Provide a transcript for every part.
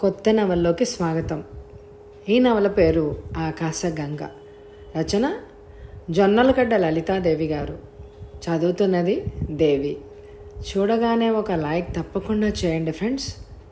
కొత్త నవల్లోకి స్వాగతం. ఈ నవల పేరు ఆకాశగంగ. రచన జొన్నలగడ్డ లలితాదేవి గారు. చదువుతున్నది దేవి. చూడగానే ఒక లైక్ తప్పకుండా చేయండి ఫ్రెండ్స్.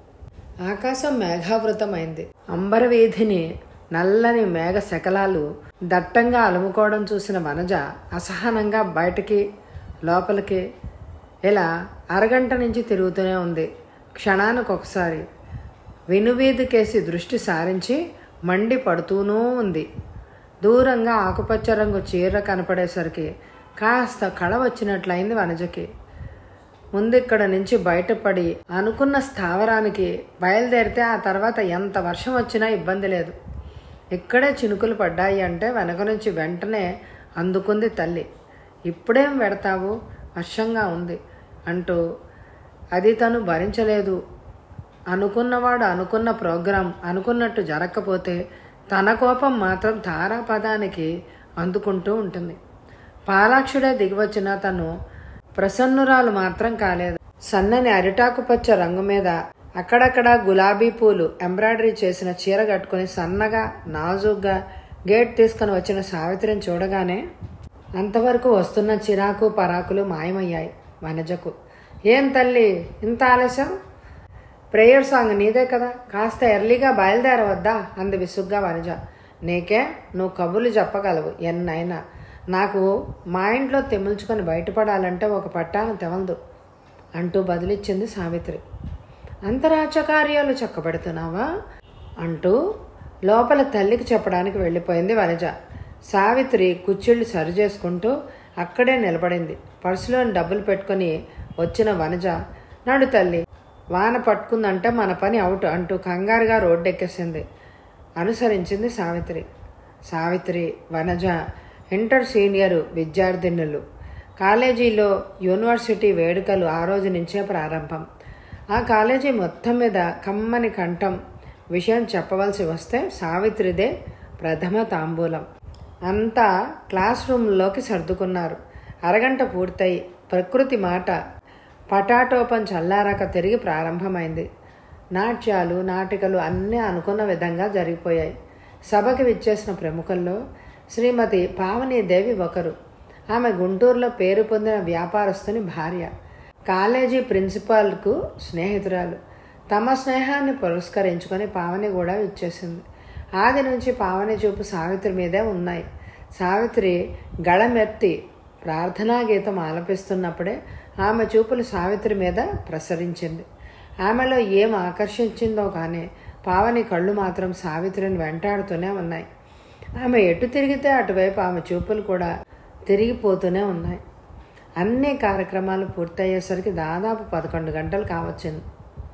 ఆకాశం మేఘావృతమైంది. అంబరవీధిని నల్లని మేఘ శకలాలు దట్టంగా అలుముకోవడం చూసిన వనజ అసహనంగా బయటికి లోపలికి ఇలా అరగంట నుంచి తిరుగుతూనే ఉంది. క్షణానికి ఒకసారి వెనువీధికేసి దృష్టి సారించి మండి పడుతూనూ ఉంది. దూరంగా ఆకుపచ్చ రంగు చీర కనపడేసరికి కాస్త కళ వచ్చినట్లయింది వనజకి. ముందిక్కడ నుంచి బయటపడి అనుకున్న స్థావరానికి బయలుదేరితే ఆ తర్వాత ఎంత వర్షం వచ్చినా ఇబ్బంది లేదు. ఇక్కడే చినుకులు పడ్డాయి అంటే వెనక నుంచి వెంటనే అందుకుంది తల్లి. ఇప్పుడేం వెడతావు, వర్షంగా ఉంది అంటూ. అది తను భరించలేదు. అనుకున్నవాడు అనుకున్న ప్రోగ్రాం అనుకున్నట్టు జరగకపోతే తన కోపం మాత్రం తారాపదానికి అందుకుంటూ ఉంటుంది. పాలాక్షుడే దిగివచ్చిన తను ప్రసన్నురాలు మాత్రం కాలేదు. సన్నని అరిటాకుపచ్చ రంగు మీద అక్కడక్కడ గులాబీ పూలు ఎంబ్రాయిడరీ చేసిన చీర కట్టుకుని సన్నగా నాజుగ్గా గేట్ తీసుకుని వచ్చిన సావిత్రిని చూడగానే అంతవరకు వస్తున్న చిరాకు పరాకులు మాయమయ్యాయి వనజకు. ఏం తల్లి ఇంత ఆలస్యం? ప్రేయర్ సాంగ్ నీదే కదా, కాస్త ఎర్లీగా బయలుదేరవద్దా అంది విసుగ్గా వనజ. నీకే, నువ్వు కబుర్లు చెప్పగలవు ఎన్నైనా. నాకు మా ఇంట్లో తెముల్చుకొని బయటపడాలంటే ఒక పట్టాను తెవలదు అంటూ బదిలిచ్చింది సావిత్రి. అంతరాచకార్యాలు చక్కబెడుతున్నావా అంటూ లోపల తల్లికి చెప్పడానికి వెళ్ళిపోయింది వనజ. సావిత్రి కుచ్చిళ్ళు సరి చేసుకుంటూ అక్కడే నిలబడింది. పర్సులోని డబ్బులు పెట్టుకుని వచ్చిన వనజ, నడు తల్లి, వాన పట్టుకుందంటే మన పని అవుట్ అంటూ కంగారుగా రోడ్డెక్కేసింది. అనుసరించింది సావిత్రి వనజ ఇంటర్ సీనియరు విద్యార్థినులు. కాలేజీలో యూనివర్సిటీ వేడుకలు ఆ రోజు నుంచే ప్రారంభం. ఆ కాలేజీ మొత్తం మీద కమ్మని కంఠం విషయం చెప్పవలసి వస్తే సావిత్రిదే ప్రథమ తాంబూలం. అంతా క్లాస్ రూమ్లోకి సర్దుకున్నారు. అరగంట పూర్తయి ప్రకృతి మాట పటాటోపం చల్లారాక తిరిగి ప్రారంభమైంది. నాట్యాలు నాటికలు అన్నీ అనుకున్న విధంగా జరిగిపోయాయి. సభకి విచ్చేసిన ప్రముఖుల్లో శ్రీమతి పావనీదేవి ఒకరు. ఆమె గుంటూరులో పేరు పొందిన వ్యాపారస్తుని భార్య, కాలేజీ ప్రిన్సిపాల్కు స్నేహితురాలు. తమ స్నేహాన్ని పురస్కరించుకొని పావని కూడా విచ్చేసింది. ఆది నుంచి పావని చూపు సావిత్రి మీదే ఉన్నాయి. సావిత్రి గళమెత్తి ప్రార్థనా గీతం ఆలపిస్తున్నప్పుడే ఆమె చూపులు సావిత్రి మీద ప్రసరించింది. ఆమెలో ఏం ఆకర్షించిందో కానీ పావని కళ్ళు మాత్రం సావిత్రిని వెంటాడుతూనే ఉన్నాయి. ఆమె ఎటు తిరిగితే అటువైపు ఆమె చూపులు కూడా తిరిగిపోతూనే ఉన్నాయి. అన్ని కార్యక్రమాలు పూర్తయ్యేసరికి దాదాపు 11 గంటలు కావచ్చింది.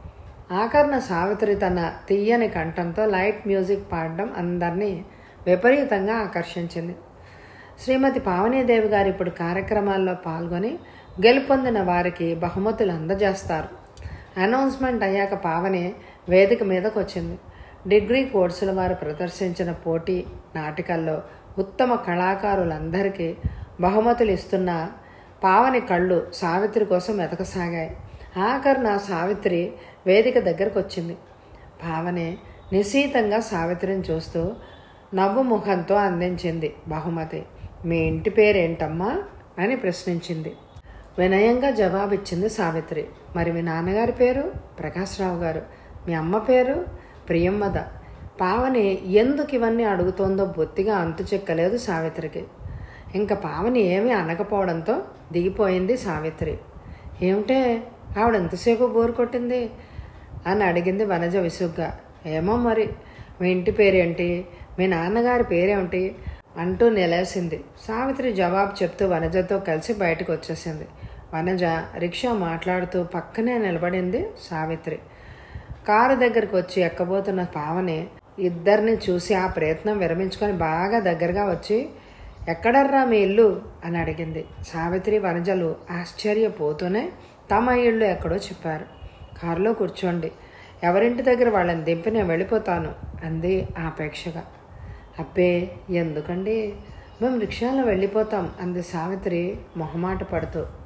ఆఖరణ సావిత్రి తన తీయని కంఠంతో లైట్ మ్యూజిక్ పాడడం అందరినీ విపరీతంగా ఆకర్షించింది. శ్రీమతి పావనీదేవి గారు ఇప్పుడు కార్యక్రమాల్లో పాల్గొని గెలుపొందిన వారికి బహుమతులు అందజేస్తారు. అనౌన్స్మెంట్ అయ్యాక పావని వేదిక మీదకు వచ్చింది. డిగ్రీ కోర్సుల వారు ప్రదర్శించిన పోటీ నాటికల్లో ఉత్తమ కళాకారులందరికీ బహుమతులు ఇస్తున్న పావని కళ్ళు సావిత్రి కోసం వెతకసాగాయి. ఆఖరణ సావిత్రి వేదిక దగ్గరకు వచ్చింది. పావని నిశీతంగా సావిత్రిని చూస్తూ నవ్వు ముఖంతో అందించింది బహుమతి. మీ ఇంటి పేరేంటమ్మా అని ప్రశ్నించింది. వినయంగా జవాబిచ్చింది సావిత్రి. మరి మీ నాన్నగారి పేరు? ప్రకాశ్రావు గారు. మీ అమ్మ పేరు? ప్రియమ్మద. పావని ఎందుకు ఇవన్నీ అడుగుతోందో బొత్తిగా అంతు చెక్కలేదు సావిత్రికి. ఇంకా పావని ఏమీ అనకపోవడంతో దిగిపోయింది సావిత్రి. ఏమిటే ఆవిడ ఎంతసేపు బోరు కొట్టింది అని అడిగింది వనజ విసుగ్గా. ఏమో మరి, మీ ఇంటి పేరేంటి, మీ నాన్నగారి పేరేమిటి అంటూ నిలేసింది. సావిత్రి జవాబు చెప్తూ వనజతో కలిసి బయటకు వచ్చేసింది. వనజ రిక్షా మాట్లాడుతూ పక్కనే నిలబడింది సావిత్రి. కారు దగ్గరికి వచ్చి ఎక్కబోతున్న పావని ఇద్దరిని చూసి ఆ ప్రయత్నం విరమించుకొని బాగా దగ్గరగా వచ్చి, ఎక్కడర్రా మీ ఇల్లు అని అడిగింది. సావిత్రి వనజలు ఆశ్చర్యపోతూనే తమ ఇళ్ళు ఎక్కడో చెప్పారు. కారులో కూర్చోండి, ఎవరింటి దగ్గర వాళ్ళని దింపి నేను వెళ్ళిపోతాను అంది ఆపేక్షగా. అబ్బే ఎందుకండి, మేము రిక్షాలో వెళ్ళిపోతాం అంది సావిత్రి మొహమాట పడుతూ.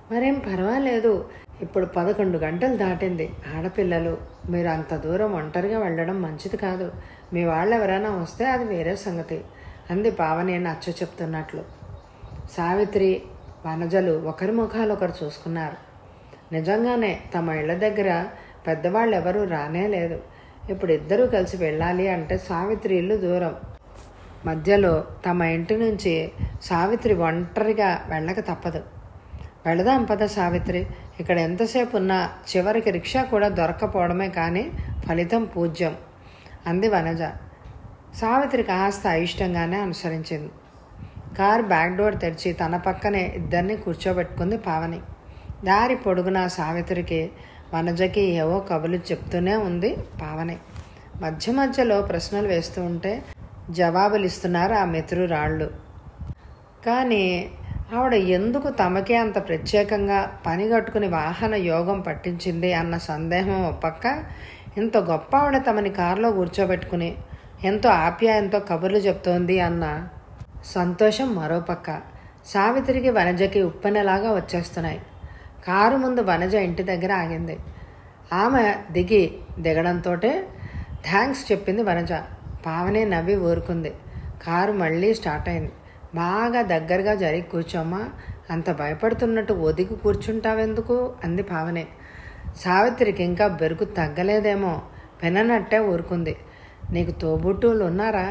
మరేం పర్వాలేదు, ఇప్పుడు 11 గంటలు దాటింది. ఆడపిల్లలు, మీరు అంత దూరం ఒంటరిగా వెళ్ళడం మంచిది కాదు. మీ వాళ్ళు ఎవరైనా వస్తే అది వేరే సంగతి అంది పావని నచ్చ చెప్తున్నట్లు. సావిత్రి, వనజలు ఒకరి ముఖాలు ఒకరు చూసుకున్నారు. నిజంగానే తమ ఇళ్ల దగ్గర పెద్దవాళ్ళు ఎవరూ రానే లేదు. ఇప్పుడు ఇద్దరూ కలిసి వెళ్ళాలి అంటే సావిత్రి ఇల్లు దూరం. మధ్యలో తమ ఇంటి నుంచి సావిత్రి ఒంటరిగా వెళ్ళక తప్పదు. వెళదాం పద సావిత్రి, ఇక్కడ ఎంతసేపు ఉన్నా చివరికి రిక్షా కూడా దొరక్కపోవడమే కానీ ఫలితం పూజ్యం అంది వనజ. సావిత్రి కాస్త అయిష్టంగానే అనుసరించింది. కారు బ్యాక్ డోర్ తెరిచి తన పక్కనే ఇద్దరిని కూర్చోబెట్టుకుంది పావని. దారి పొడుగున సావిత్రికి, వనజకి ఏవో కబులు చెప్తూనే ఉంది పావని. మధ్య మధ్యలో ప్రశ్నలు వేస్తూ ఉంటే జవాబులు ఇస్తున్నారు ఆ మిత్రురాళ్ళు. కానీ ఆవిడ ఎందుకు తమకే అంత ప్రత్యేకంగా పని కట్టుకుని వాహన యోగం పట్టించింది అన్న సందేహం ఒక పక్క, ఇంత గొప్ప ఆవిడ తమని కారులో కూర్చోబెట్టుకుని ఎంతో ఆప్యాయంతో కబుర్లు చెప్తోంది అన్న సంతోషం మరోపక్క. సావిత్రికి వనజకి ఉప్పెనలాగా వచ్చేస్తున్నాయి. కారు ముందు వనజ ఇంటి దగ్గర ఆగింది. ఆమె దిగడంతో థ్యాంక్స్ చెప్పింది వనజ. పావని నవ్వి ఊరుకుంది. కారు మళ్ళీ స్టార్ట్ అయింది. బాగా దగ్గరగా జరిగి కూర్చోమ్మా, అంత భయపడుతున్నట్టు ఒదిగి కూర్చుంటావెందుకు అంది పావని. సావిత్రికి ఇంకా బెరుకు తగ్గలేదేమో, పెననట్టే ఊరుకుంది. నీకు తోబుట్టువులు ఉన్నారా?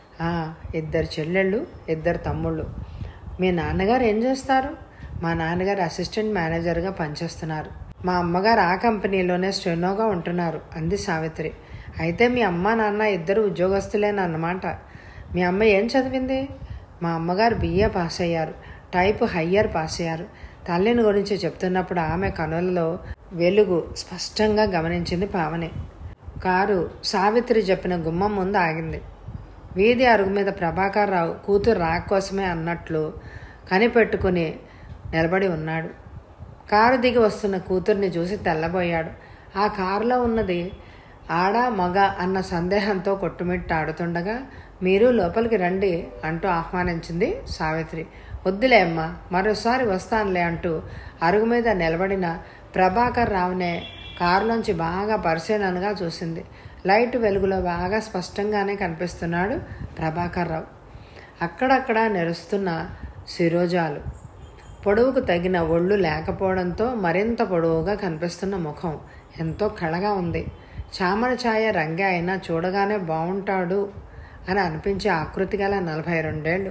2 చెల్లెళ్ళు, 2 తమ్ముళ్ళు. మీ నాన్నగారు ఏం చేస్తారు? మా నాన్నగారు అసిస్టెంట్ మేనేజర్గా పనిచేస్తున్నారు. మా అమ్మగారు ఆ కంపెనీలోనే స్టెనోగా ఉంటున్నారు అంది సావిత్రి. అయితే మీ అమ్మ నాన్న 2 ఉద్యోగస్తులేనన్నమాట. మీ అమ్మ ఏం చదివింది? మా అమ్మగారు BA పాస్ అయ్యారు, టైపు హయ్యర్ పాస్ అయ్యారు. తల్లిని గురించి చెప్తున్నప్పుడు ఆమె కనులలో వెలుగు స్పష్టంగా గమనించింది పావని. కారు సావిత్రి చెప్పిన గుమ్మం ముందు ఆగింది. వీధి అరుగు మీద ప్రభాకర్ రావు కూతురు రాక కోసమే అన్నట్లు కనిపెట్టుకుని నిలబడి ఉన్నాడు. కారు దిగి వస్తున్న కూతుర్ని చూసి తెల్లబోయాడు. ఆ కారులో ఉన్నది ఆడ మగ అన్న సందేహంతో కొట్టుమిట్టాడుతుండగా, మీరు లోపలికి రండి అంటూ ఆహ్వానించింది సావిత్రి. వద్దులే అమ్మా, మరోసారి వస్తానులే అంటూ అరుగు మీద నిలబడిన ప్రభాకర్ రావునే కారులోంచి బాగా పరిశీలనగా చూసింది. లైట్ వెలుగులో బాగా స్పష్టంగానే కనిపిస్తున్నాడు ప్రభాకర్ రావు. అక్కడక్కడ నెరుస్తున్న శిరోజాలు, పొడవుకు తగిన ఒళ్ళు లేకపోవడంతో మరింత పొడవుగా కనిపిస్తున్న ముఖం ఎంతో కళగా ఉంది. చామన ఛాయ రంగే అయినా చూడగానే బాగుంటాడు అని అనిపించే ఆకృతి గల 42 ఏళ్ళు,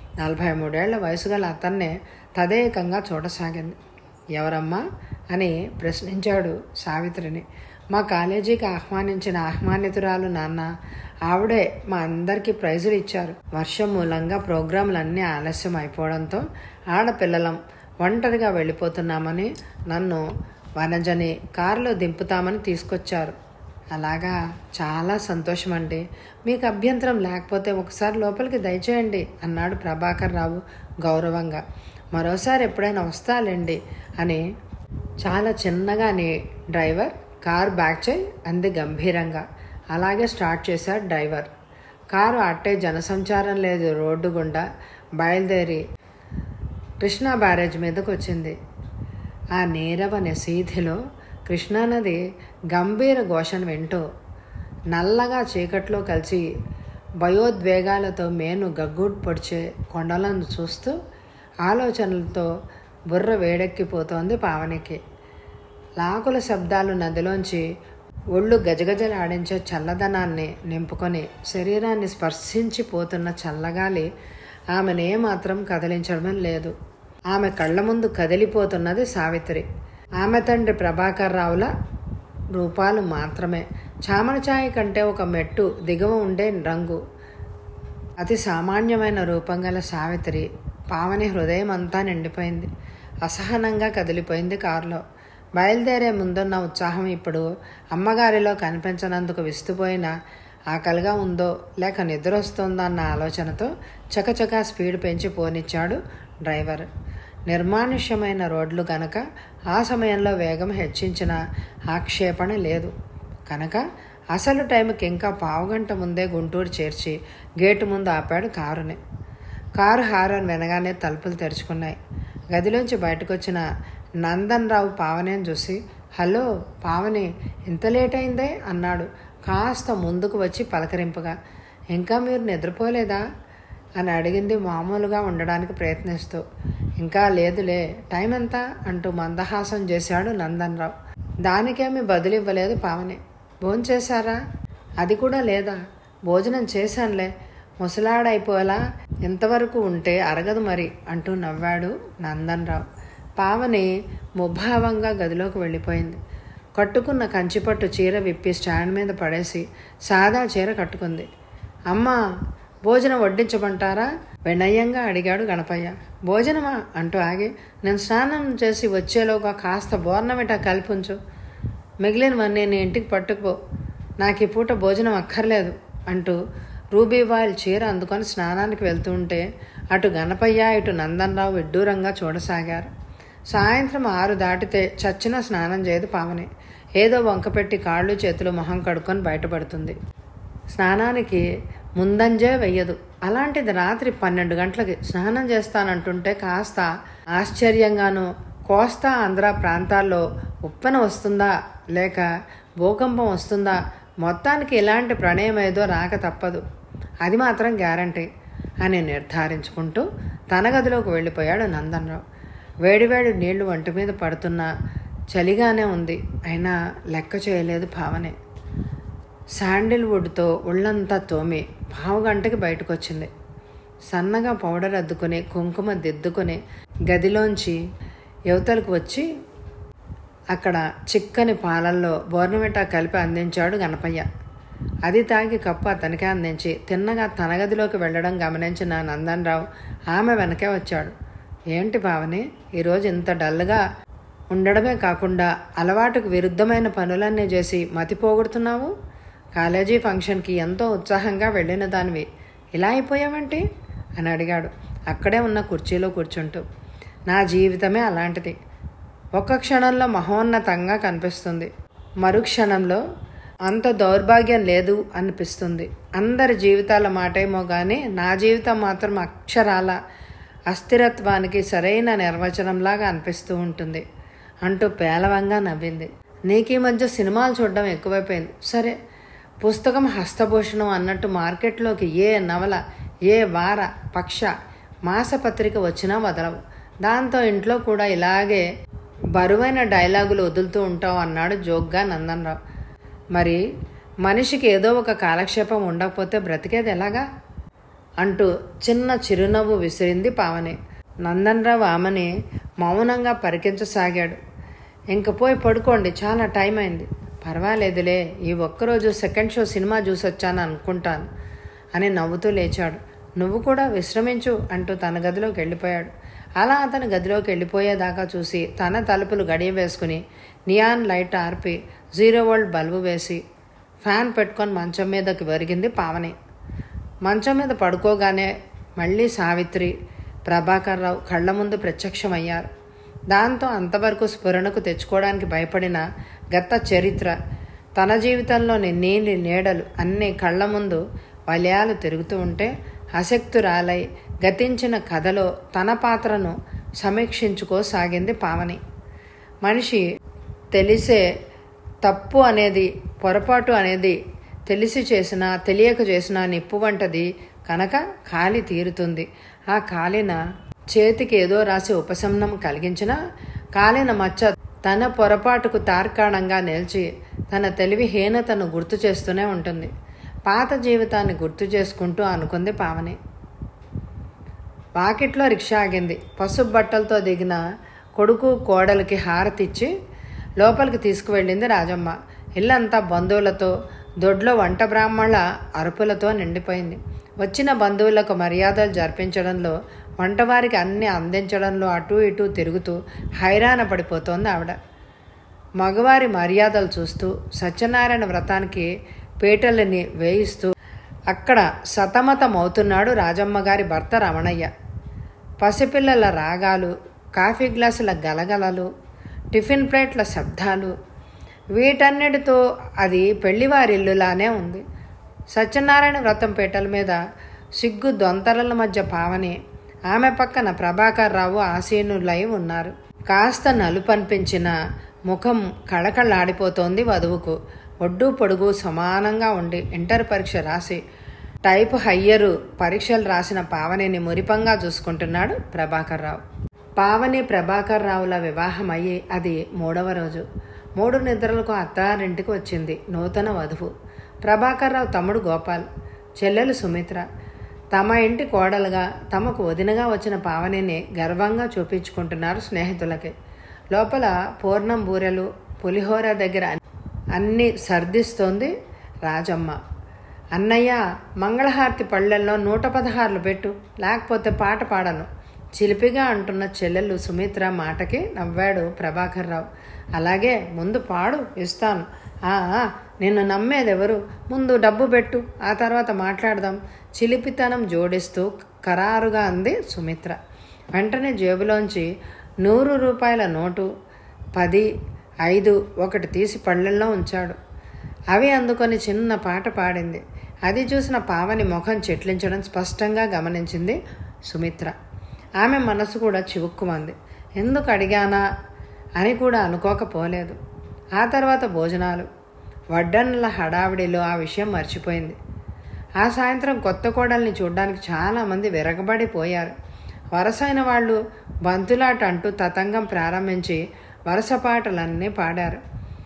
43 ఏళ్ల వయసు గల అతన్నే తదేకంగా చూడసాగింది. ఎవరమ్మా అని ప్రశ్నించాడు సావిత్రిని. మా కాలేజీకి ఆహ్వానించిన ఆహ్వానితురాలు నాన్న. ఆవిడే మా అందరికీ ప్రైజులు ఇచ్చారు. వర్షం మూలంగా ప్రోగ్రాంలన్నీ ఆలస్యం అయిపోవడంతో ఆడపిల్లలం ఒంటరిగా వెళ్ళిపోతున్నామని నన్ను వనజని కారులో దింపుతామని తీసుకొచ్చారు. అలాగా, చాలా సంతోషం అండి. మీకు అభ్యంతరం లేకపోతే ఒకసారి లోపలికి దయచేయండి అన్నాడు ప్రభాకర్ రావు గౌరవంగా. మరోసారి ఎప్పుడైనా వస్తాలేండి అని చాలా చిన్నగానే డ్రైవర్ కారు బ్యాక్ చేయి అంది గంభీరంగా. అలాగే స్టార్ట్ చేశాడు డ్రైవర్. కారు అట్టే జనసంచారం లేదు రోడ్డు గుండా బయలుదేరి కృష్ణా బ్యారేజ్ మీదకు వచ్చింది. ఆ నీరవ నిశీధిలో కృష్ణానది గంభీర ఘోషను వింటూ నల్లగా చీకట్లో కలిసి భయోద్వేగాలతో మేను గగ్గుడు పొడిచే కొండలను చూస్తూ ఆలోచనలతో బుర్ర వేడెక్కిపోతోంది పావనికి. లాకుల శబ్దాలు నదిలోంచి ఒళ్ళు గజగజలాడించే చల్లదనాన్ని నింపుకొని శరీరాన్ని స్పర్శించిపోతున్న చల్లగాలి ఆమెనేమాత్రం కదిలించడం లేదు. ఆమె కళ్ళ ముందు కదిలిపోతున్నది సావిత్రి. ఆమె తండ్రి ప్రభాకర్ రావుల రూపాలు మాత్రమే. చామన ఛాయ కంటే ఒక మెట్టు దిగువ ఉండే రంగు, అతి సామాన్యమైన రూపం గల సావిత్రి. పావని హృదయం అంతా నిండిపోయింది. అసహనంగా కదిలిపోయింది కారులో. బయలుదేరే ముందున్న ఉత్సాహం ఇప్పుడు అమ్మగారిలో కనిపించనందుకు విస్తుపోయిన ఆకలిగా ఉందో లేక నిద్ర వస్తుందో అన్న ఆలోచనతో చకచకా స్పీడ్ పెంచి పోనిచ్చాడు డ్రైవర్. నిర్మానుష్యమైన రోడ్లు గనక ఆ సమయంలో వేగం హెచ్చించిన ఆక్షేపణ లేదు. కనుక అసలు టైంకి ఇంకా పావుగంట ముందే గుంటూరు చేర్చి గేటు ముందు ఆపాడు కారుని. కారు హారన్ వినగానే తలుపులు తెరుచుకున్నాయి. గదిలోంచి బయటకు వచ్చిన నందన్ రావు పావనేని చూసి, హలో పావని, ఇంత లేట్ అయిందే అన్నాడు కాస్త ముందుకు వచ్చి పలకరింపుగా. ఇంకా మీరు నిద్రపోలేదా అని అడిగింది మామూలుగా ఉండడానికి ప్రయత్నిస్తూ. ఇంకా లేదులే, టైం ఎంత అంటూ మందహాసం చేశాడు నందన్ రావు. దానికేమీ బదులివ్వలేదు పావని. భోంచేశారా? అది కూడా లేదా? భోజనం చేశానులే, ముసలాడైపోయేలా ఎంతవరకు ఉంటే అరగదు మరి అంటూ నవ్వాడు నందన్ రావు. పావని ముభావంగా గదిలోకి వెళ్ళిపోయింది. కట్టుకున్న కంచిపట్టు చీర విప్పి స్టాండ్ మీద పడేసి సాదా చీర కట్టుకుంది. అమ్మా, భోజనం వడ్డించమంటారా? వినయంగా అడిగాడు గణపయ్య. భోజనమా అంటూ ఆగి, నేను స్నానం చేసి వచ్చేలోగా కాస్త బోర్నమిటా కలిపుంచు, మిగిలినవన్నీ నీ ఇంటికి పట్టుకుపో, నాకు ఈ పూట భోజనం అక్కర్లేదు అంటూ రూబీ వాయిల్ చీర అందుకొని స్నానానికి వెళ్తూ ఉంటే అటు గణపయ్య ఇటు నందన్ రావు విడ్డూరంగా చూడసాగారు. సాయంత్రం 6 దాటితే చచ్చిన స్నానం చేయదు పావని. ఏదో వంకపెట్టి కాళ్ళు చేతులు మొహం కడుక్కొని బయటపడుతుంది. స్నానానికి ముందంజే వెయ్యదు. అలాంటిది రాత్రి 12 గంటలకి స్నానం చేస్తానంటుంటే కాస్త ఆశ్చర్యంగానూ, కోస్తా ఆంధ్ర ప్రాంతాల్లో ఉప్పెన వస్తుందా లేక భూకంపం వస్తుందా, మొత్తానికి ఇలాంటి ప్రణయం ఏదో రాక తప్పదు, అది మాత్రం గ్యారంటీ అని నిర్ధారించుకుంటూ తన గదిలోకి వెళ్ళిపోయాడు నందన్ రావు. వేడివేడి నీళ్లు వంటి మీద పడుతున్నా చలిగానే ఉంది, అయినా లెక్క చేయలేదు భావనే. శాండిల్వుడ్తో ఒళ్ళంతా తోమి 1/2 గంటకి బయటకు వచ్చింది. సన్నగా పౌడర్ అద్దుకుని కుంకుమ దిద్దుకొని గదిలోంచి యువతలకు వచ్చి అక్కడ చిక్కని పాలల్లో బోర్నమిటా కలిపి అందించాడు గణపయ్య. అది తాగి కప్పు అతనికే అందించి తిన్నగా తన గదిలోకి వెళ్ళడం గమనించిన నందన్ రావు ఆమె వెనకే వచ్చాడు. ఏంటి భావని, ఈరోజు ఇంత డల్గా ఉండడమే కాకుండా అలవాటుకు విరుద్ధమైన పనులన్నీ చేసి మతి పోగొడుతున్నావు? కాలేజీ ఫంక్షన్కి ఎంతో ఉత్సాహంగా వెళ్ళిన దానివి ఇలా అయిపోయావంటి అని అడిగాడు అక్కడే ఉన్న కుర్చీలో కూర్చుంటూ. నా జీవితమే అలాంటిది. ఒక్క క్షణంలో మహోన్నతంగా కనిపిస్తుంది, మరుక్షణంలో అంత దౌర్భాగ్యం లేదు అనిపిస్తుంది. అందరి జీవితాల మాటేమో కానీ నా జీవితం మాత్రం అక్షరాల అస్థిరత్వానికి సరైన నిర్వచనంలాగా అనిపిస్తూ ఉంటుంది అంటూ పేలవంగా నవ్వింది. నీకు ఈ మధ్య సినిమాలు చూడడం ఎక్కువైపోయింది. సరే, పుస్తకం హస్తభూషణం అన్నట్టు మార్కెట్లోకి ఏ నవల, ఏ వార, పక్ష, మాసపత్రిక వచ్చినా వదలవు. దాంతో ఇంట్లో కూడా ఇలాగే బరువైన డైలాగులు వదులుతూ ఉంటావు అన్నాడు జోక్గా నందన్ రావు. మరి మనిషికి ఏదో ఒక కాలక్షేపం ఉండకపోతే బ్రతికేది ఎలాగా అంటూ చిన్న చిరునవ్వు విసిరింది పావని. నందన్ రావు ఆమెని మౌనంగా పరికించసాగాడు. ఇంక పోయి పడుకోండి, చాలా టైం అయింది. పర్వాలేదులే, ఈ ఒక్కరోజు సెకండ్ షో సినిమా చూసొచ్చాను అనుకుంటాను అని నవ్వుతూ లేచాడు. నువ్వు కూడా విశ్రమించు అంటూ తన గదిలోకి వెళ్ళిపోయాడు. అలా అతను గదిలోకి వెళ్ళిపోయేదాకా చూసి తన తలుపులు గడియ వేసుకుని నియాన్ లైట్ ఆర్పి 0 వోల్ట్ బల్బు వేసి ఫ్యాన్ పెట్టుకొని మంచం మీదకి ఒరిగింది పావని. మంచం మీద పడుకోగానే మళ్ళీ సావిత్రి, ప్రభాకర్ రావు కళ్ళ ముందు ప్రత్యక్షమయ్యారు. దాంతో అంతవరకు స్ఫురణకు తెచ్చుకోవడానికి భయపడిన గత చరిత్ర, తన జీవితంలోని నీలి నీడలు అన్నీ కళ్ళ ముందు వలయాలు తిరుగుతూ ఉంటే అశక్తురాలై గతించిన కథలో తన పాత్రను సమీక్షించుకోసాగింది పావని. మనిషి తెలిసే తప్పు అనేది, పొరపాటు అనేది తెలిసి చేసినా తెలియక చేసినా నిప్పు వంటది కనుక కాలి తీరుతుంది. ఆ కాలిన చేతికి ఏదో రాసి ఉపశమనం కలిగించినా కాలిన మచ్చ తన పొరపాటుకు తార్కాణంగా నిలిచి తన తెలివిహీనతను గుర్తు చేస్తూనే ఉంటుంది. పాత జీవితాన్ని గుర్తు చేసుకుంటూ అనుకుంది పావని. వాకిట్లో రిక్షా ఆగింది. పసుపు బట్టలతో దిగిన కొడుకు కోడలికి హారతిచ్చి లోపలికి తీసుకువెళ్ళింది రాజమ్మ. ఇల్లంతా బంధువులతో, దొడ్లో వంట బ్రాహ్మణుల అరుపులతో నిండిపోయింది. వచ్చిన బంధువులకు మర్యాదలు జరిపించడంలో, వంటవారికి అన్నీ అందించడంలో అటూ ఇటూ తిరుగుతూ హైరాణ పడిపోతోంది ఆవిడ. మగవారి మర్యాదలు చూస్తూ సత్యనారాయణ వ్రతానికి పీటలని వేయిస్తూ అక్కడ సతమతమవుతున్నాడు రాజమ్మగారి భర్త రమణయ్య. పసిపిల్లల రాగాలు, కాఫీ గ్లాసుల గలగలలు, టిఫిన్ ప్లేట్ల శబ్దాలు, వీటన్నిటితో అది పెళ్లివారిల్లులానే ఉంది. సత్యనారాయణ వ్రతం పీటల మీద సిగ్గు దొంతరల మధ్య పావని, ఆమె పక్కన ప్రభాకర్ రావు ఆసీనులై ఉన్నారు. కాస్త నలుపు అనిపించిన ముఖం కళకళలాడిపోతోంది వధువుకు. ఒడ్డు పొడుగు సమానంగా ఉండి ఇంటర్ పరీక్ష రాసి టైపు హయ్యరు పరీక్షలు రాసిన పావనిని మురిపంగా చూసుకుంటున్నాడు ప్రభాకర్రావు. పావని ప్రభాకర్రావుల వివాహం అయ్యి అది 3వ రోజు. 3 నిద్రలకు అత్తారింటికి వచ్చింది నూతన వధువు. ప్రభాకర్రావు తమ్ముడు గోపాల్, చెల్లెలు సుమిత్ర తమ ఇంటి కోడలుగా, తమకు వదినగా వచ్చిన పావనిని గర్వంగా చూపించుకుంటున్నారు స్నేహితులకి. లోపల పూర్ణం బూరెలు, పులిహోర దగ్గర అన్నీ సర్దిస్తోంది రాజమ్మ. అన్నయ్య, మంగళహారతి పళ్ళెల్లో 116 పెట్టు, లేకపోతే పాట పాడను చిలిపిగా అంటున్న చెల్లెలు సుమిత్ర మాటకి నవ్వాడు ప్రభాకర్రావు. అలాగే, ముందు పాడు, ఇస్తాను. నిన్ను నమ్మేదెవరు? ముందు డబ్బు పెట్టు, ఆ తర్వాత మాట్లాడదాం చిలిపితనం జోడిస్తూ ఖరారుగా అంది సుమిత్ర. వెంటనే జేబులోంచి 100 రూపాయల నోటు, 10, 5 ఒకటి తీసి పళ్ళెల్లో ఉంచాడు. అవి అందుకొని చిన్న పాట పాడింది. అది చూసిన పావని ముఖం చెట్లించడం స్పష్టంగా గమనించింది సుమిత్ర. ఆమె మనసు కూడా చివుక్కుమంది. ఎందుకు అడిగానా అని కూడా అనుకోకపోలేదు. ఆ తర్వాత భోజనాలు, వడ్డన్నుల హడావిడిలో ఆ విషయం మర్చిపోయింది. ఆ సాయంత్రం కొత్త కోడల్ని చూడ్డానికి చాలామంది విరగబడిపోయారు. వరసైన వాళ్ళు బంతులాట అంటూ తతంగం ప్రారంభించి వరుస పాటలన్నీ పాడారు.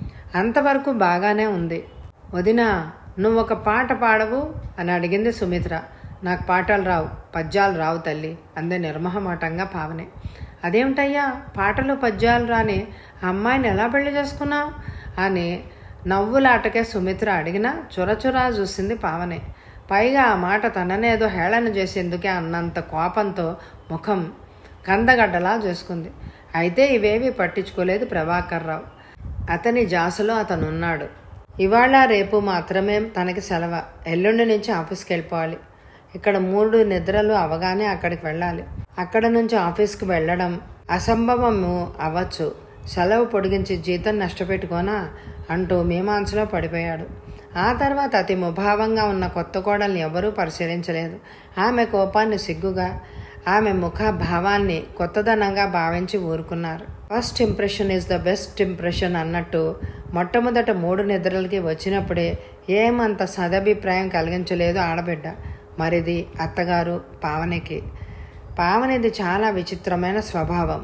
అంతవరకు బాగానే ఉంది. వదినా, నువ్వొక పాట పాడవు అని అడిగింది సుమిత్ర. నాకు పాటలు రావు, పద్యాలు రావు తల్లి అందే నిర్మహమాటంగా పావని. అదేమిటయ్యా, పాటలు పద్యాలు రాని అమ్మాయిని ఎలా పెళ్లి చేసుకున్నావు అని నవ్వులాటకే సుమిత్ర అడిగినా చురచురా చూసింది పావని. పైగా ఆ మాట తననేదో హేళన చేసేందుకే అన్నంత కోపంతో ముఖం కందగడ్డలా చేసుకుంది. అయితే ఇవేవి పట్టించుకోలేదు ప్రభాకర్రావు. అతని జాసలో అతనున్నాడు. ఇవాళ రేపు మాత్రమే తనకి సెలవ. ఎల్లుండి నుంచి ఆఫీస్కి వెళ్ళిపోవాలి. ఇక్కడ 3 నిద్రలు అవగానే అక్కడికి వెళ్ళాలి. అక్కడ నుంచి ఆఫీస్కి వెళ్ళడం అసంభవము అవ్వచ్చు. సెలవు పొడిగించి జీతం నష్టపెట్టుకోనా అంటూ మీమాంసలో పడిపోయాడు. ఆ తర్వాత అతి ముభావంగా ఉన్న కొత్త కోడల్ని ఎవరూ పరిశీలించలేదు. ఆమె కోపాన్ని సిగ్గుగా, ఆమె ముఖ భావాన్ని కొత్తదనంగా భావించి ఊరుకున్నారు. First impression is the best impression అన్నట్టు మొట్టమొదట 3 నిద్రలకి వచ్చినప్పుడే ఏమంత సదభిప్రాయం కలిగించలేదు ఆడబిడ్డ. మరిది అత్తగారు పావనికి. పావనిది చాలా విచిత్రమైన స్వభావం.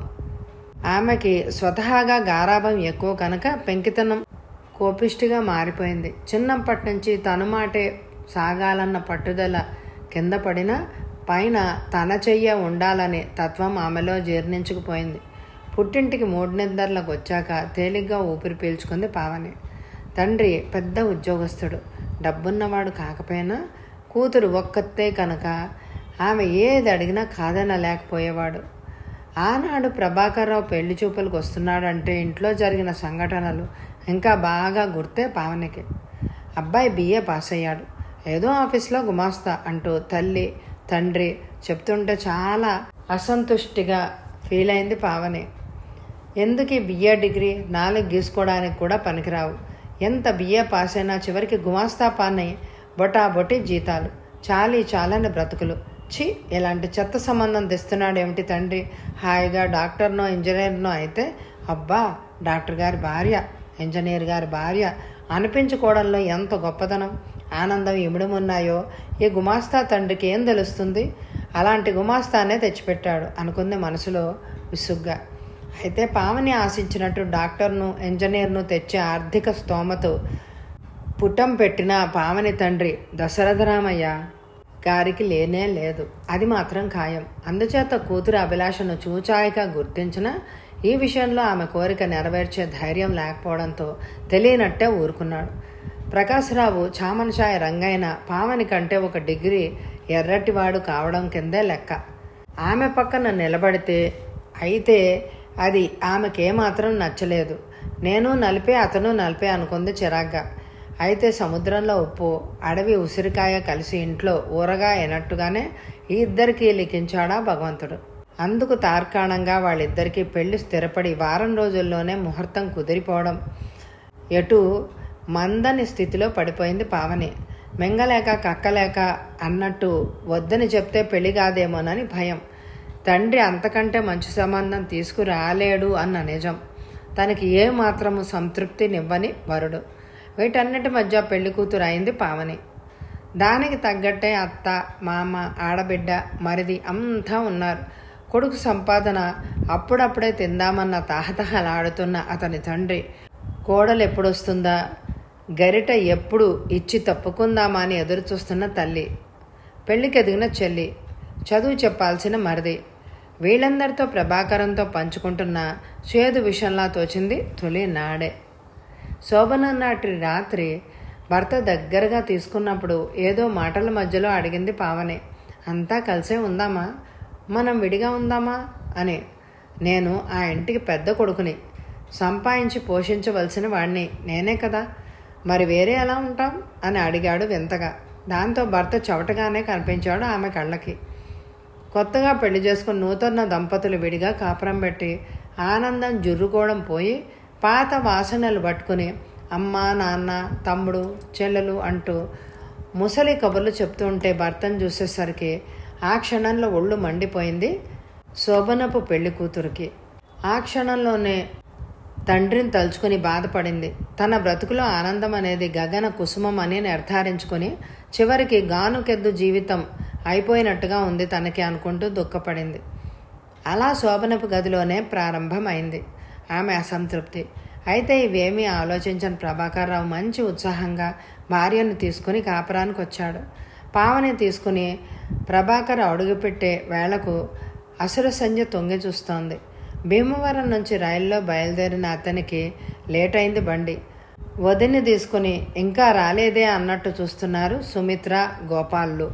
ఆమెకి స్వతహాగా గారాభం ఎక్కువ కనుక పెంకితనం కోపిష్టిగా మారిపోయింది. చిన్నప్పటి నుంచి తను మాటే సాగాలన్న పట్టుదల కింద పడినా పైన తన చెయ్య ఉండాలనే తత్వం ఆమెలో జీర్ణించుకుపోయింది. పుట్టింటికి 3 నిద్రలకు వచ్చాక తేలిగ్గా ఊపిరి పీల్చుకుంది పావని. తండ్రి పెద్ద ఉద్యోగస్తుడు, డబ్బున్నవాడు కాకపోయినా కూతురు ఒక్కతే కనుక ఆమె ఏది అడిగినా కాదనలేకపోయేవాడు. ఆనాడు ప్రభాకర్రావు పెళ్లి చూపులకు వస్తున్నాడంటే ఇంట్లో జరిగిన సంఘటనలు ఇంకా బాగా గుర్తే పావనికి. అబ్బాయి BA పాస్ అయ్యాడు, ఏదో ఆఫీస్లో గుమాస్తా అంటూ తల్లి తండ్రి చెప్తుంటే చాలా అసంతుష్టిగా ఫీల్ అయింది పావని. ఎందుకు BA డిగ్రీ 4 గీసుకోవడానికి కూడా పనికిరావు. ఎంత BA పాస్ అయినా చివరికి గుమాస్తా పాని బొటాబొటి జీతాలు, చాలని బ్రతుకులు. ఛీ, ఇలాంటి చెత్త సంబంధం తెస్తున్నాడేమిటి తండ్రి? హాయిగా డాక్టర్నో ఇంజనీర్నో అయితే అబ్బా డాక్టర్ గారి భార్య, ఇంజనీర్ గారి భార్య అనిపించుకోవడంలో ఎంత గొప్పదనం, ఆనందం ఇమిడుమున్నాయో ఈ గుమాస్తా తండ్రికి ఏం తెలుస్తుంది? అలాంటి గుమాస్తానే తెచ్చిపెట్టాడు అనుకుంది మనసులో విసుగ్గా. అయితే పావని ఆశించినట్టు డాక్టర్ను ఇంజనీర్ను తెచ్చే ఆర్థిక స్తోమత పుటం పెట్టిన పావని తండ్రి దశరథరామయ్య గారికి లేనే లేదు. అది మాత్రం ఖాయం. అందుచేత కూతురు అభిలాషను చూచాయిగా గుర్తించిన ఈ విషయంలో ఆమె కోరిక నెరవేర్చే ధైర్యం లేకపోవడంతో తెలియనట్టే ఊరుకున్నాడు. ప్రకాశ్రావు చామనచాయ రంగైన పావని కంటే 1 డిగ్రీ ఎర్రటివాడు కావడం కిందే లెక్క. ఆమె పక్కన నిలబడితే అయితే అది ఆమెకేమాత్రం నచ్చలేదు. నేను నలిపే అతను నలిపే అనుకుంది చిరాగ్గా. అయితే సముద్రంలో ఉప్పు, అడవి ఉసిరికాయ కలిసి ఇంట్లో ఊరగా అయినట్టుగానే ఈ ఇద్దరికీ లిఖించాడా భగవంతుడు. అందుకు తార్కాణంగా వాళ్ళిద్దరికీ పెళ్లి స్థిరపడి వారం రోజుల్లోనే ముహూర్తం కుదిరిపోవడం ఎటు మందని స్థితిలో పడిపోయింది పావని. మింగలేక కక్కలేక అన్నట్టు వద్దని చెప్తే పెళ్లి కాదేమోనని భయం. తండ్రి అంతకంటే మంచి సంబంధం తీసుకురాలేడు అన్న నిజం, తనకి ఏ మాత్రము సంతృప్తినివ్వని వరుడు, వీటన్నిటి మధ్య పెళ్లి కూతురు అయింది పావని. దానికి తగ్గట్టే అత్త, మామ, ఆడబిడ్డ, మరిది అంతా ఉన్నారు. కొడుకు సంపాదన అప్పుడప్పుడే తిందామన్న తహతహలాడుతున్న అతని తండ్రి, కోడలు ఎప్పుడొస్తుందా, గరిట ఎప్పుడు ఇచ్చి తప్పుకుందామా అని ఎదురుచూస్తున్న తల్లి, పెళ్లికి ఎదిగిన చెల్లి, చదువు చెప్పాల్సిన మరిది, వీళ్ళందరితో ప్రభాకరంతో పంచుకుంటున్న చేదు విషయంలా తోచింది తొలి నాడే. శోభన నాటి రాత్రి భర్త దగ్గరగా తీసుకున్నప్పుడు ఏదో మాటల మధ్యలో అడిగింది పావని, అంతా కలిసే ఉందామా, మనం విడిగా ఉందామా అని. నేను ఆ ఇంటికి పెద్ద కొడుకుని, సంపాదించి పోషించవలసిన వాడిని నేనే కదా, మరి వేరే ఎలా ఉంటాం అని అడిగాడు వింతగా. దాంతో భర్త చవటగానే కనిపించాడు ఆమె కళ్ళకి. కొత్తగా పెళ్లి చేసుకుని నూతన దంపతులు విడిగా కాపురం పెట్టి ఆనందం జుర్రుకోవడం పోయి పాత వాసనలు పట్టుకుని అమ్మ, నాన్న, తమ్ముడు, చెల్లెలు అంటూ ముసలి కబుర్లు చెప్తూ ఉంటే భర్తను చూసేసరికి ఆ క్షణంలో ఒళ్ళు మండిపోయింది శోభనపు పెళ్లి కూతురికి. ఆ క్షణంలోనే తండ్రిని తలుచుకుని బాధపడింది. తన బ్రతుకులో ఆనందం అనేది గగన కుసుమం అని నిర్ధారించుకొని చివరికి గానుకెద్దు జీవితం అయిపోయినట్టుగా ఉంది తనకి అనుకుంటూ దుఃఖపడింది. అలా శోభనపు గదిలోనే ప్రారంభమైంది ఆమె అసంతృప్తి. అయితే ఇవేమీ ఆలోచించని ప్రభాకర్రావు మంచి ఉత్సాహంగా భార్యను తీసుకుని కాపురానికి వచ్చాడు. పావని తీసుకుని ప్రభాకర్ అడుగుపెట్టే వేళకు అసుర సంధ్య తొంగి చూస్తోంది. భీమవరం నుంచి రైల్లో బయలుదేరిన అతనికి లేట్ అయింది బండి. వదిన్ని తీసుకుని ఇంకా రాలేదే అన్నట్టు చూస్తున్నారు సుమిత్ర, గోపాల్లు.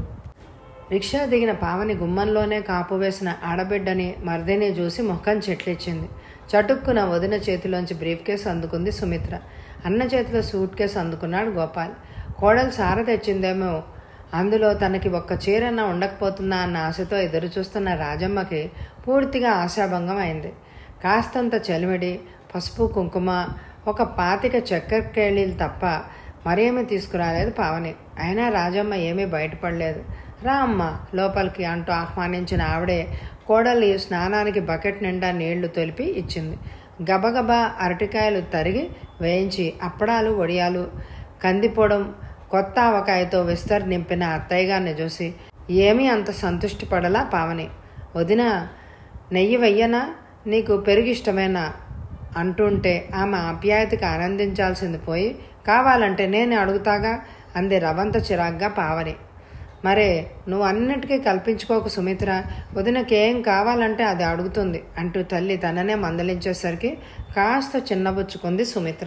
రిక్షా దిగిన పావని గుమ్మంలోనే కాపు వేసిన ఆడబిడ్డని, మరిదిని చూసి మొక్కం చెట్లిచ్చింది. చటుక్కున వదిన చేతిలోంచి బ్రీఫ్ కేసు అందుకుంది సుమిత్ర. అన్న చేతిలో సూట్ కేసు అందుకున్నాడు గోపాల్. కోడలు సార తెచ్చిందేమో, అందులో తనకి ఒక్క చీరన్నా ఉండకపోతుందా అన్న ఆశతో ఎదురు చూస్తున్న రాజమ్మకి పూర్తిగా ఆశాభంగం అయింది. కాస్తంత చలిమిడి, పసుపు, కుంకుమ, ఒక 25 చక్కెర కేళీలు తప్ప మరేమీ తీసుకురాలేదు పావని. అయినా రాజమ్మ ఏమీ బయటపడలేదు. రా అమ్మ లోపలికి అంటూ ఆహ్వానించిన ఆవిడే కోడలి స్నానానికి బకెట్ నిండా నీళ్లు తొలిపి ఇచ్చింది. గబగబా అరటికాయలు తరిగి వేయించి అప్పడాలు, వడియాలు, కందిపోవడం, కొత్త ఆవకాయతో విస్తర్ నింపిన అత్తయ్య గారిని చూసి ఏమీ అంత సంతృష్టి పడలా పావని. వదిన, నెయ్యి వెయ్యనా, నీకు పెరుగిష్టమేనా అంటుంటే ఆమె ఆప్యాయతకి ఆనందించాల్సింది పోయి కావాలంటే నేను అడుగుతాగా అంది రవంత చిరాగ్గా పావని. మరే నువ్వు అన్నిటికీ కల్పించుకోకు సుమిత్ర, వదినకేం కావాలంటే అది అడుగుతుంది అంటూ తల్లి తననే మందలించేసరికి కాస్త చిన్నబుచ్చుకుంది సుమిత్ర.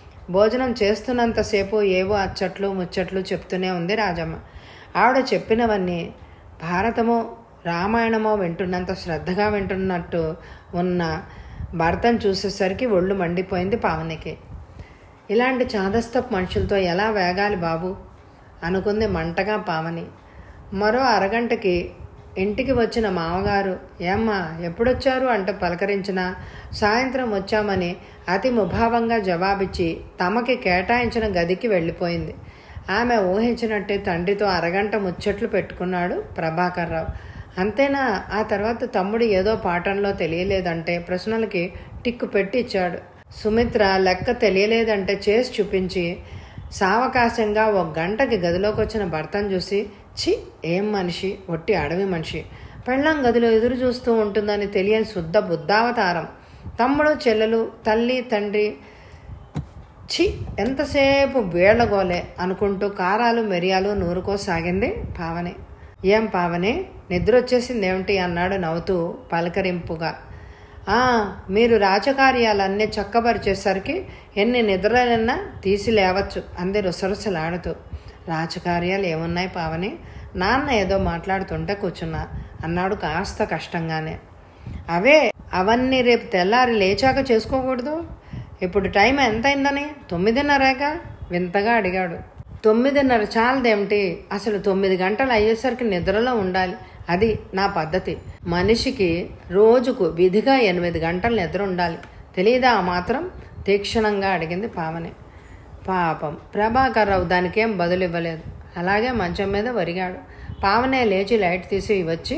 భోజనం చేస్తున్నంతసేపు ఏవో అచ్చట్లు ముచ్చట్లు చెప్తూనే ఉంది రాజమ్మ. ఆవిడ చెప్పినవన్నీ భారతమో రామాయణమో వింటున్నంత శ్రద్ధగా వింటున్నట్టు ఉన్న భర్తను చూసేసరికి ఒళ్ళు మండిపోయింది పావనికి. ఇలాంటి చాదస్తపు మనుషులతో ఎలా వేగాలి బాబు అనుకుంది మంటగా పావని. మరో అరగంటకి ఇంటికి వచ్చిన మామగారు ఏమ్మా ఎప్పుడొచ్చారు అంటూ పలకరించినా సాయంత్రం వచ్చామని అతి ముభావంగా జవాబిచ్చి తమకి కేటాయించిన గదికి వెళ్ళిపోయింది. ఆమె ఊహించినట్టే తండ్రితో అరగంట ముచ్చట్లు పెట్టుకున్నాడు ప్రభాకర్రావు. అంతేనా? ఆ తర్వాత తమ్ముడు ఏదో పాఠంలో తెలియలేదంటే ప్రశ్నలకి టిక్కు పెట్టి ఇచ్చాడు. సుమిత్ర లెక్క తెలియలేదంటే చేసి చూపించి సావకాశంగా 1 గంటకి గదిలోకి వచ్చిన భర్తను చూసి ఛీ ఏం మనిషి, ఒట్టి అడవి మనిషి, పెళ్ళాం గదిలో ఎదురు చూస్తూ ఉంటుందని తెలియని శుద్ధ బుద్ధావతారం, తమ్ముడు, చెల్లెలు, తల్లి, తండ్రి, ఛీ ఎంతసేపు వేళ్లగోలే అనుకుంటూ కారాలు, మిరియాలు నూరుకోసాగింది పావని. ఏం పావని, నిద్ర వచ్చేసిందేమిటి అన్నాడు నవ్వుతూ పలకరింపుగా. మీరు రాజకార్యాలన్నీ చక్కబరిచేసరికి ఎన్ని నిద్రలన్నా తీసి లేవచ్చు అంది రుసరుసలాడుతూ. రాజకార్యాలు ఏమున్నాయి పావని, నాన్న ఏదో మాట్లాడుతుంటే కూర్చున్నా అన్నాడు కాస్త కష్టంగానే. అవన్నీ రేపు తెల్లారి లేచాక చేసుకోకూడదు? ఇప్పుడు టైం ఎంతైందని? 9:30గా వింతగా అడిగాడు. 9:30 చాలదేమిటి? అసలు 9 గంటలు అయ్యేసరికి నిద్రలో ఉండాలి. అది నా పద్ధతి. మనిషికి రోజుకు విధిగా 8 గంటలు నిద్ర ఉండాలి. తెలియదా ఆ మాత్రం? తీక్షణంగా అడిగింది పావని. పాపం ప్రభాకర్రావు దానికేం బదులు ఇవ్వలేదు. అలాగే మంచం మీద ఒరిగాడు. పావనే లేచి లైట్ తీసి వచ్చి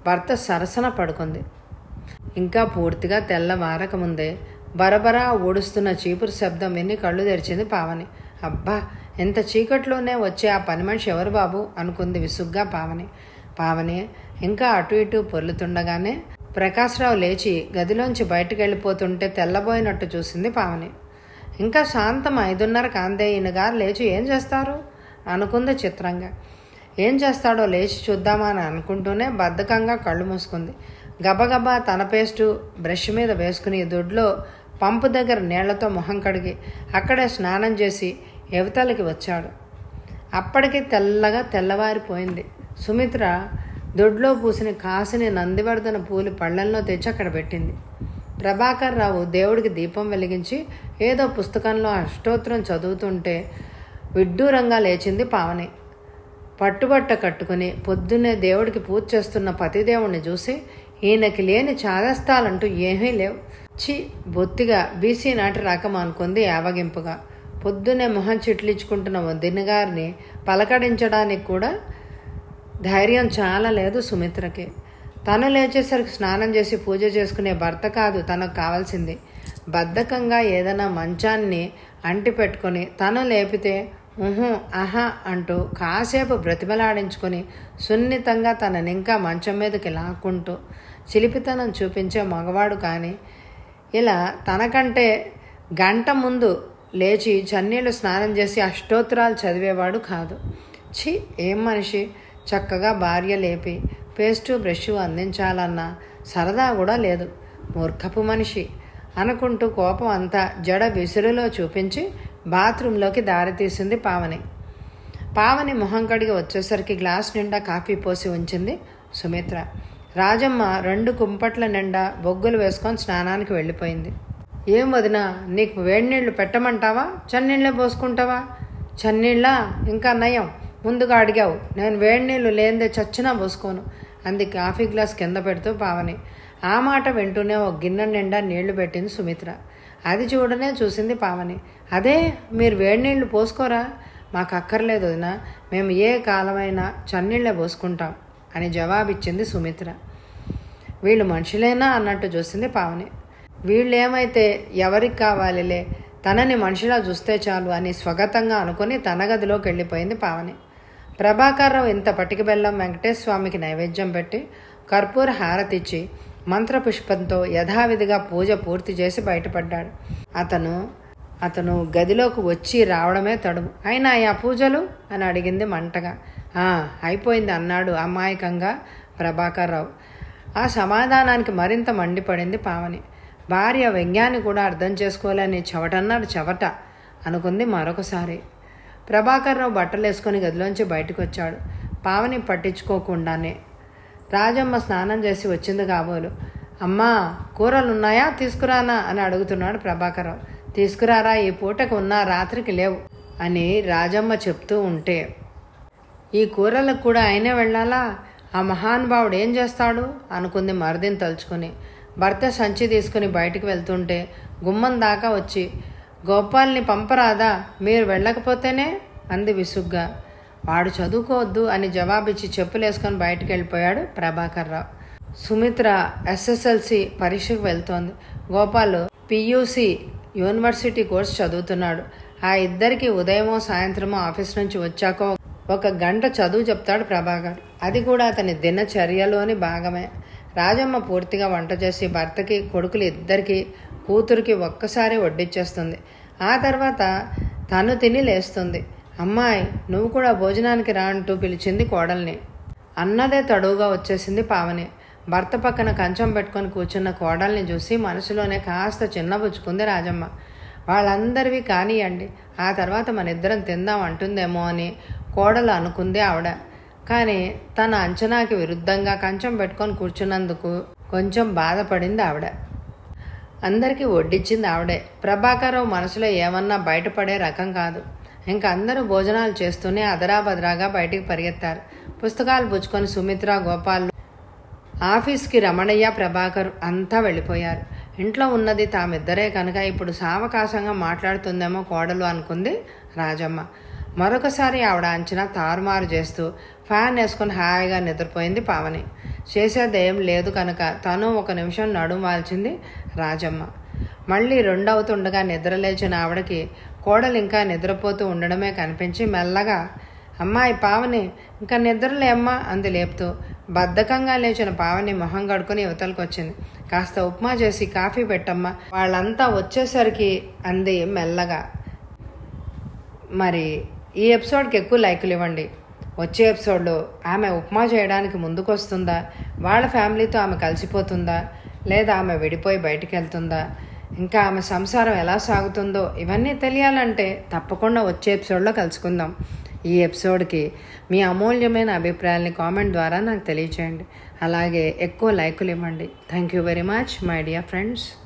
భర్త సరసన పడుకుంది. ఇంకా పూర్తిగా తెల్లవారకముందే బరబరా ఊడుస్తున్న చీపురు శబ్దం విని కళ్ళు తెరిచింది పావని. అబ్బా, ఎంత చీకట్లోనే వచ్చే ఆ పని మనిషి ఎవరు బాబు అనుకుంది విసుగ్గా పావని ఇంకా అటు ఇటు పొర్లుతుండగానే ప్రకాశ్రావు లేచి గదిలోంచి బయటకు వెళ్ళిపోతుంటే తెల్లబోయినట్టు చూసింది పావని. ఇంకా శాంతం 5:30 కాందే, ఈయన గారు లేచి ఏం చేస్తారు అనుకుంది చిత్రంగా. ఏం చేస్తాడో లేచి చూద్దామా అని అనుకుంటూనే బద్ధకంగా కళ్ళు మూసుకుంది. గబగబా తన పేస్టు బ్రష్ మీద వేసుకుని దొడ్లో పంపు దగ్గర నీళ్లతో మొహం కడిగి అక్కడే స్నానం చేసి యువతలకి వచ్చాడు. అప్పటికి తెల్లగా తెల్లవారిపోయింది. సుమిత్ర దొడ్లో పూసిన కాసిని నందివర్ధన పూలు పళ్ళెంలో తెచ్చి అక్కడ పెట్టింది. ప్రభాకర్ రావు దేవుడికి దీపం వెలిగించి ఏదో పుస్తకంలో అష్టోత్తరం చదువుతుంటే విడ్డూరంగా లేచింది పావని. పట్టుబట్ట కట్టుకుని పొద్దున్నే దేవుడికి పూజ చేస్తున్న పతిదేవుణ్ణి చూసి ఈయనకి లేని చాదస్తాలంటూ ఏమీ లేవు, బొత్తిగా బీసీ నాటి రకం అనుకుంది యావగింపుగా. పొద్దున్నే మొహం చిట్లించుకుంటున్న వదిన గారిని పలకడించడానికి కూడా ధైర్యం చాలా లేదు సుమిత్రకి. తను లేచేసరికి స్నానం చేసి పూజ చేసుకునే భర్త కాదు తనకు కావాల్సింది. బద్ధకంగా ఏదైనా మంచాన్ని అంటి పెట్టుకుని తను లేపితే ఆహా అంటూ కాసేపు బ్రతిమలాడించుకొని సున్నితంగా తననింకా మంచం మీదకి లాక్కుంటూ చిలిపితనం చూపించే మగవాడు. కానీ ఇలా తనకంటే గంట ముందు లేచి చన్నీళ్ళు స్నానం చేసి అష్టోత్తరాలు చదివేవాడు కాదు. ఏం మనిషి, చక్కగా భార్య లేపి పేస్టు బ్రష్ అందించాలన్న సరదా కూడా లేదు, మూర్ఖపు మనిషి అనుకుంటూ కోపం అంతా జడ విసురులో చూపించి బాత్రూంలోకి దారితీసింది పావని మొహం కడిగి వచ్చేసరికి గ్లాస్ నిండా కాఫీ పోసి ఉంచింది సుమిత్ర. రాజమ్మ 2 కుంపట్ల నిండా బొగ్గులు వేసుకొని స్నానానికి వెళ్ళిపోయింది. ఏం వదినా, నీకు వేడి నీళ్లు పెట్టమంటావా, చన్నీళ్ళే పోసుకుంటావా? చన్నీళ్ళ ఇంకా నయం, ముందుగా అడిగావు. నేను వేడి నీళ్ళు లేనిదే చచ్చినా పోసుకోను అంది కాఫీ గ్లాస్ కింద పెడుతూ పావని. ఆ మాట వింటూనే ఒక గిన్నె నిండా నీళ్లు పెట్టింది సుమిత్ర. అది చూడనే చూసింది పావని. అదే, మీరు వేడి నీళ్లు పోసుకోరా? మాకు అక్కర్లేదు వదినా, మేము ఏ కాలమైనా చన్నీళ్ళే పోసుకుంటాం అని జవాబిచ్చింది సుమిత్ర. వీళ్ళు మనుషులేనా అన్నట్టు చూసింది పావని. వీళ్ళేమైతే ఎవరికి కావాలిలే, తనని మనిషిలా చూస్తే చాలు అని స్వగతంగా అనుకుని తన గదిలోకి వెళ్ళిపోయింది పావని. ప్రభాకర్రావు ఇంత పటికి బెల్లం వెంకటేశ్వర స్వామికి నైవేద్యం పెట్టి కర్పూర హారతిచ్చి మంత్రపుష్పంతో యథావిధిగా పూజ పూర్తి చేసి బయటపడ్డాడు. అతను గదిలోకి వచ్చి రావడమే తడుము. అయినా ఆ పూజలు అని అడిగింది మంటగా. అయిపోయింది అన్నాడు అమాయకంగా ప్రభాకర్రావు. ఆ సమాధానానికి మరింత మండిపడింది పావని. భార్య వ్యంగ్యాన్ని కూడా అర్థం చేసుకోలేని చెవటన్నాడు చెవట అనుకుంది మరొకసారి. ప్రభాకర్రావు బట్టలు వేసుకొని గదిలోంచి బయటకు వచ్చాడు. పావని పట్టించుకోకుండానే. రాజమ్మ స్నానం చేసి వచ్చింది కాబోలు. అమ్మా, కూరలున్నాయా, తీసుకురానా అని అడుగుతున్నాడు ప్రభాకర్రావు. తీసుకురారా, ఈ పూటకు ఉన్నా, రాత్రికి లేవు అని రాజమ్మ చెప్తూ ఉంటే, ఈ కూరలకు కూడా ఆయనే వెళ్ళాలా? ఆ మహానుభావుడు ఏం చేస్తాడు అనుకుంది మరిదిని తలుచుకుని. భర్త సంచి తీసుకుని బయటికి వెళ్తుంటే గుమ్మం దాకా వచ్చి, గోపాల్ని పంపరాదా, మీరు వెళ్ళకపోతేనే అంది విసుగ్గా. వాడు చదువుకోవద్దు అని జవాబిచ్చి చెప్పులేసుకొని బయటికి వెళ్ళిపోయాడు ప్రభాకర్రావు. సుమిత్ర SSLC పరీక్షకు వెళ్తోంది. గోపాల్ PUC యూనివర్సిటీ కోర్సు చదువుతున్నాడు. ఆ ఇద్దరికి ఉదయమో సాయంత్రమో ఆఫీస్ నుంచి వచ్చాక 1 గంట చదువు చెప్తాడు ప్రభాకర్. అది కూడా అతని దినచర్యలోని భాగమే. రాజమ్మ పూర్తిగా వంట చేసి భర్తకి, కొడుకులు ఇద్దరికి, కూతురికి ఒక్కసారి వడ్డిచ్చేస్తుంది. ఆ తర్వాత తను తిని లేస్తుంది. అమ్మాయి, నువ్వు కూడా భోజనానికి రా అంటూ పిలిచింది కోడల్ని. అన్నదే తడువుగా వచ్చేసింది పావని. భర్త పక్కన కంచం పెట్టుకొని కూర్చున్న కోడల్ని చూసి మనసులోనే కాస్త చిన్నబుచ్చుకుంది రాజమ్మ. వాళ్ళందరివి కానియండి, ఆ తర్వాత మన ఇద్దరం తిందాం అంటుందేమో అని కోడలు అనుకుంది ఆవిడ. కానీ తన అంచనాకి విరుద్ధంగా కంచం పెట్టుకొని కూర్చున్నందుకు కొంచెం బాధపడింది ఆవిడ. అందరికీ వడ్డిచ్చింది ఆవిడే. ప్రభాకర్రావు మనసులో ఏమన్నా బయటపడే రకం కాదు. ఇంకా అందరూ భోజనాలు చేస్తూనే అదరాబదరాగా బయటికి పరిగెత్తారు. పుస్తకాలు పుచ్చుకొని సుమిత్ర, గోపాల్, ఆఫీస్కి రమణయ్య, ప్రభాకర్ అంతా వెళ్ళిపోయారు. ఇంట్లో ఉన్నది తామిద్దరే కనుక ఇప్పుడు సావకాశంగా మాట్లాడుతుందేమో కోడలు అనుకుంది రాజమ్మ. మరొకసారి ఆవిడ అంచనా తారుమారు చేస్తూ ఫ్యాన్ వేసుకుని హాయిగా నిద్రపోయింది పావని. చేసేదేం లేదు కనుక తను 1 నిమిషం నడుం వాల్చింది రాజమ్మ. మళ్ళీ 2 అవుతుండగా నిద్రలేచిన ఆవిడకి కోడలు ఇంకా నిద్రపోతూ ఉండడమే కనిపించి మెల్లగా, అమ్మాయి పావని, ఇంకా నిద్రలేమ్మా అంది లేపుతూ. బద్ధకంగా లేచిన పావని మొహం కడుక్కుని యువతలకు వచ్చింది. కాస్త ఉప్మా చేసి కాఫీ పెట్టమ్మా, వాళ్ళంతా వచ్చేసరికి అంది మెల్లగా. మరి ఈ ఎపిసోడ్కి ఎక్కువ లైకులు ఇవ్వండి. వచ్చే ఎపిసోడ్లో ఆమె ఉప్మా చేయడానికి ముందుకు వస్తుందా, వాళ్ళ ఫ్యామిలీతో ఆమె కలిసిపోతుందా, లేదా ఆమె విడిపోయి బయటికి వెళ్తుందా, ఇంకా ఆమె సంసారం ఎలా సాగుతుందో ఇవన్నీ తెలియాలంటే తప్పకుండా వచ్చే ఎపిసోడ్లో కలుసుకుందాం. ఈ ఎపిసోడ్కి మీ అమూల్యమైన అభిప్రాయాల్ని కామెంట్ ద్వారా నాకు తెలియచేయండి. అలాగే ఎక్కువ లైకులు ఇవ్వండి. Thank you very much my dear friends.